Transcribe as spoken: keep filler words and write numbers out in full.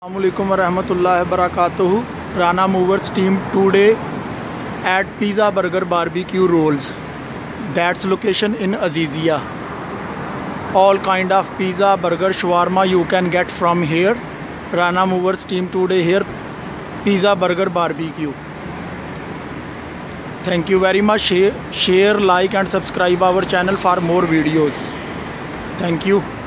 Assalamualaikum warahmatullahi wabarakatuh. Rana Movers team today at Pizza Burger Barbecue Rolls. That's location in Azizia. All kind of pizza, burger, shawarma you can get from here. Rana Movers team today here. Pizza Burger Barbecue. Thank you very much. Share, share, like and subscribe our channel for more videos. Thank you.